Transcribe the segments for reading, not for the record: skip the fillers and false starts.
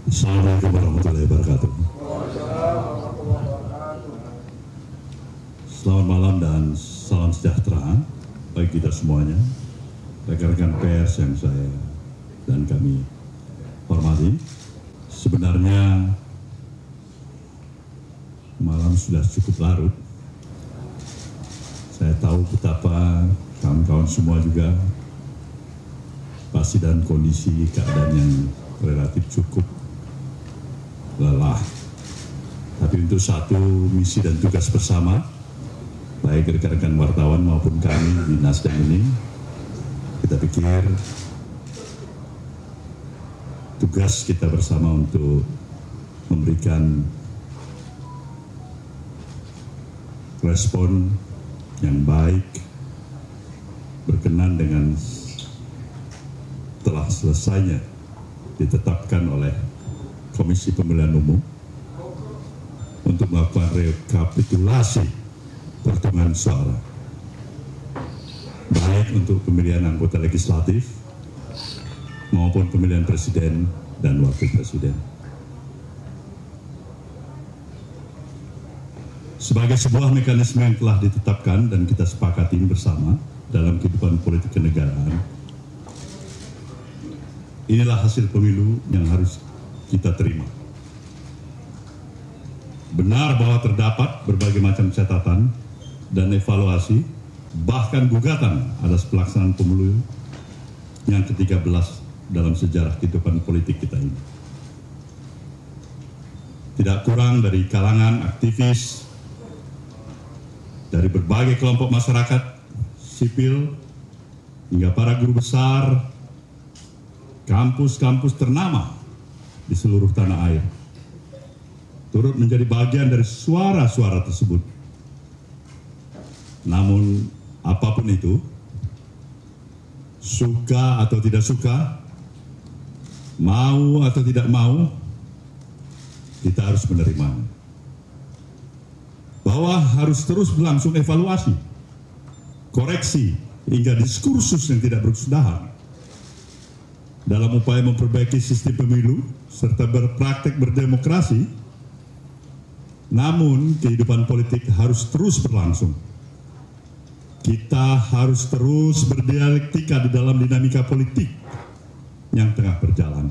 Assalamualaikum warahmatullahi wabarakatuh. Selamat malam dan salam sejahtera bagi kita semuanya, rekan-rekan pers yang saya dan kami hormati. Sebenarnya malam sudah cukup larut. Saya tahu betapa kawan-kawan semua juga pasti dalam kondisi keadaan yang relatif cukup lelah. Tapi untuk satu misi dan tugas bersama, baik rekan-rekan wartawan maupun kami di Nasdem ini, kita pikir tugas kita bersama untuk memberikan respon yang baik berkenan dengan telah selesainya ditetapkan oleh Komisi Pemilihan Umum untuk melakukan rekapitulasi perhitungan suara, baik untuk pemilihan anggota legislatif maupun pemilihan presiden dan wakil presiden. Sebagai sebuah mekanisme yang telah ditetapkan dan kita sepakati bersama dalam kehidupan politik kenegaraan, inilah hasil pemilu yang harus kita terima. Benar bahwa terdapat berbagai macam catatan dan evaluasi, bahkan gugatan atas pelaksanaan pemilu yang ke-13 dalam sejarah kehidupan politik kita ini. Tidak kurang dari kalangan aktivis, dari berbagai kelompok masyarakat sipil, hingga para guru besar, kampus-kampus ternama di seluruh tanah air turut menjadi bagian dari suara-suara tersebut. Namun apapun itu, suka atau tidak suka, mau atau tidak mau, kita harus menerima bahwa harus terus berlangsung evaluasi, koreksi, hingga diskursus yang tidak berkesudahan dalam upaya memperbaiki sistem pemilu serta berpraktek berdemokrasi. Namun kehidupan politik harus terus berlangsung. Kita harus terus berdialektika di dalam dinamika politik yang tengah berjalan.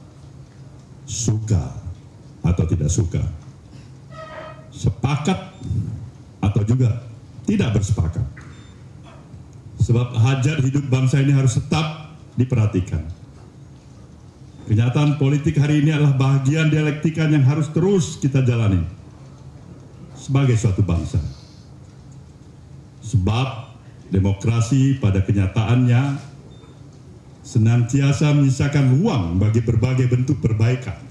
Suka atau tidak suka, sepakat atau juga tidak bersepakat. Sebab hajat hidup bangsa ini harus tetap diperhatikan. Kenyataan politik hari ini adalah bagian dialektika yang harus terus kita jalani sebagai suatu bangsa. Sebab demokrasi pada kenyataannya senantiasa menyisakan ruang bagi berbagai bentuk perbaikan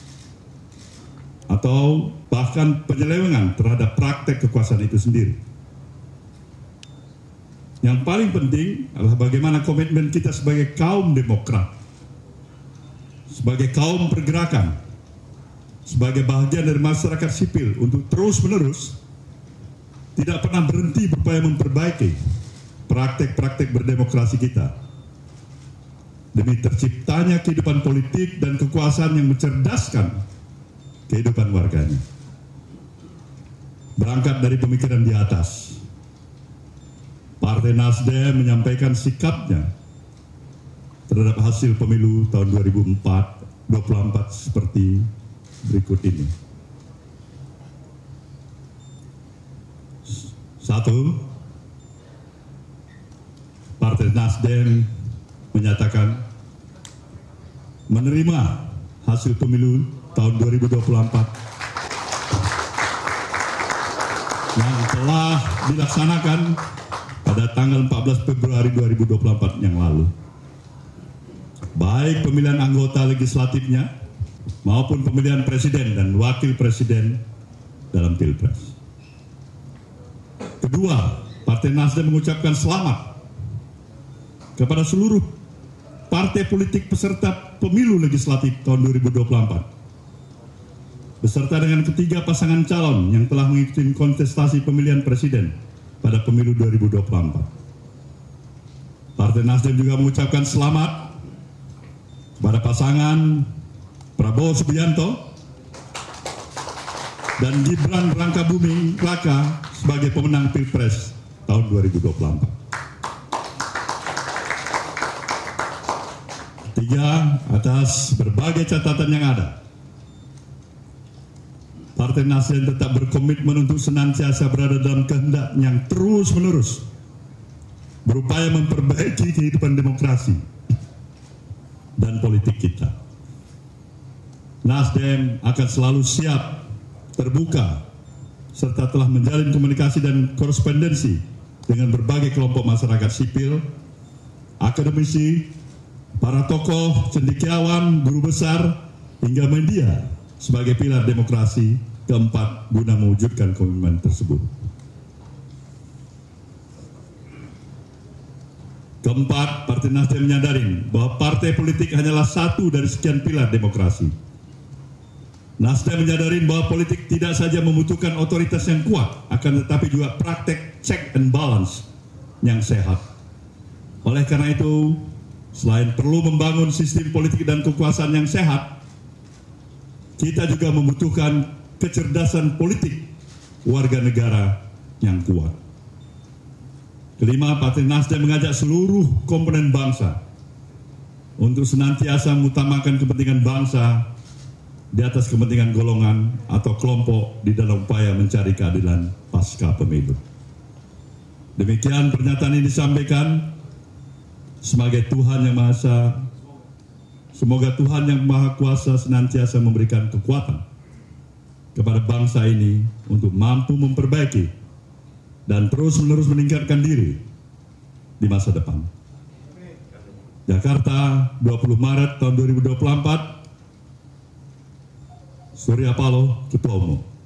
atau bahkan penyelewengan terhadap praktek kekuasaan itu sendiri. Yang paling penting adalah bagaimana komitmen kita sebagai kaum demokrat, sebagai kaum pergerakan, sebagai bagian dari masyarakat sipil untuk terus-menerus tidak pernah berhenti berupaya memperbaiki praktek-praktek berdemokrasi kita demi terciptanya kehidupan politik dan kekuasaan yang mencerdaskan kehidupan warganya. Berangkat dari pemikiran di atas, Partai Nasdem menyampaikan sikapnya terhadap hasil pemilu tahun 2024 seperti berikut ini. 1. Partai Nasdem menyatakan menerima hasil pemilu tahun 2024 yang telah dilaksanakan pada tanggal 14 Februari 2024 yang lalu. Baik pemilihan anggota legislatifnya maupun pemilihan presiden dan wakil presiden dalam Pilpres. Kedua, Partai Nasdem mengucapkan selamat kepada seluruh partai politik peserta pemilu legislatif tahun 2024 beserta dengan ketiga pasangan calon yang telah mengikuti kontestasi pemilihan presiden pada pemilu 2024. Partai Nasdem juga mengucapkan selamat kepada pasangan Prabowo Subianto, dan Gibran Rakabuming Raka sebagai pemenang Pilpres tahun 2024. Ketiga, atas berbagai catatan yang ada, Partai Nasdem tetap berkomitmen untuk senantiasa berada dalam kehendak yang terus-menerus berupaya memperbaiki kehidupan demokrasi dan politik kita. Nasdem akan selalu siap, terbuka, serta telah menjalin komunikasi dan korespondensi dengan berbagai kelompok masyarakat sipil, akademisi, para tokoh, cendekiawan, guru besar, hingga media sebagai pilar demokrasi keempat guna mewujudkan komitmen tersebut. Keempat, Partai Nasdem menyadari bahwa partai politik hanyalah satu dari sekian pilar demokrasi. Nasdem menyadari bahwa politik tidak saja membutuhkan otoritas yang kuat, akan tetapi juga praktek check and balance yang sehat. Oleh karena itu, selain perlu membangun sistem politik dan kekuasaan yang sehat, kita juga membutuhkan kecerdasan politik warga negara yang kuat. Kelima, Partai Nasdem mengajak seluruh komponen bangsa untuk senantiasa mengutamakan kepentingan bangsa di atas kepentingan golongan atau kelompok di dalam upaya mencari keadilan pasca pemilu. Demikian pernyataan ini disampaikan sebagai Tuhan yang Maha Esa. Semoga Tuhan yang Maha Kuasa senantiasa memberikan kekuatan kepada bangsa ini untuk mampu memperbaiki dan terus-menerus meningkatkan diri di masa depan. Jakarta, 20 Maret tahun 2024, Surya Paloh, Ketua Umum.